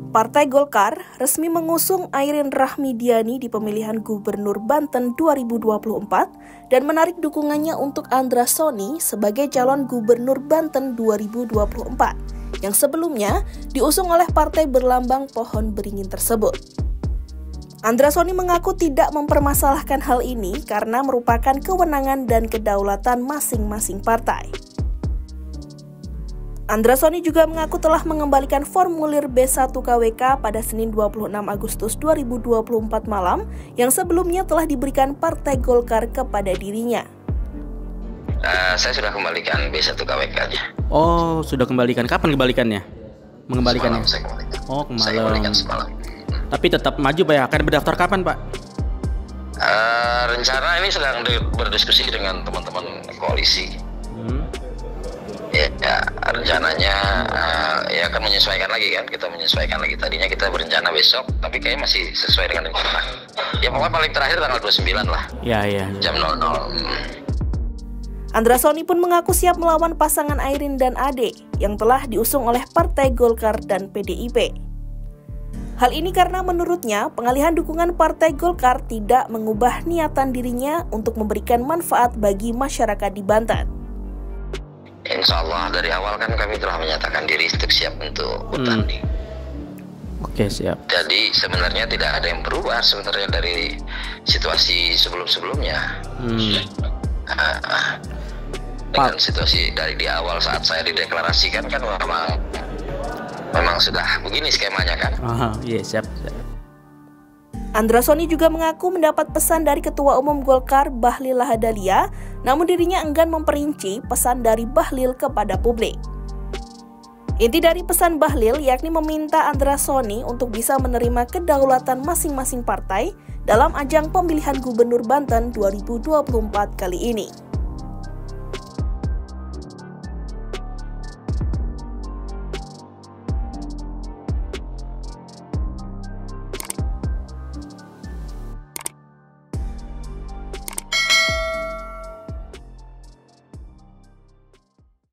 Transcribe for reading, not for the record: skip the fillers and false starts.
Partai Golkar resmi mengusung Airin Rahmidiani di pemilihan Gubernur Banten 2024 dan menarik dukungannya untuk Andra Soni sebagai calon Gubernur Banten 2024 yang sebelumnya diusung oleh partai berlambang pohon beringin tersebut. Andra Soni mengaku tidak mempermasalahkan hal ini karena merupakan kewenangan dan kedaulatan masing-masing partai. Andra Soni juga mengaku telah mengembalikan formulir B1 KWK pada Senin 26 Agustus 2024 malam yang sebelumnya telah diberikan Partai Golkar kepada dirinya. Saya sudah kembalikan B1 KWK-nya. Oh, sudah kembalikan. Kapan kembalikannya? Mengembalikannya? Semalam saya kembalikan. Oh, kemarin. Saya kembalikan semalam. Tapi tetap maju Pak ya? Akan berdaftar kapan Pak? Rencana ini sedang berdiskusi dengan teman-teman koalisi. Ya, rencananya ya akan menyesuaikan lagi kan, kita menyesuaikan lagi. Tadinya kita berencana besok, tapi kayaknya masih sesuai dengan rencana. Ya pokoknya paling terakhir tanggal 29 lah. Ya. Jam 00. Andra Soni pun mengaku siap melawan pasangan Airin dan Ade yang telah diusung oleh Partai Golkar dan PDIP. Hal ini karena menurutnya pengalihan dukungan Partai Golkar tidak mengubah niatan dirinya untuk memberikan manfaat bagi masyarakat di Banten. Insya Allah dari awal kan kami telah menyatakan diri untuk siap untuk bertanding. Oke, siap. Jadi sebenarnya tidak ada yang berubah sebenarnya dari situasi sebelum-sebelumnya. Dengan situasi dari di awal saat saya dideklarasikan kan memang sudah begini skemanya kan. Iya, siap. Andra Soni juga mengaku mendapat pesan dari Ketua Umum Golkar Bahlil Lahadalia, namun dirinya enggan memperinci pesan dari Bahlil kepada publik. Inti dari pesan Bahlil yakni meminta Andra Soni untuk bisa menerima kedaulatan masing-masing partai dalam ajang pemilihan Gubernur Banten 2024 kali ini.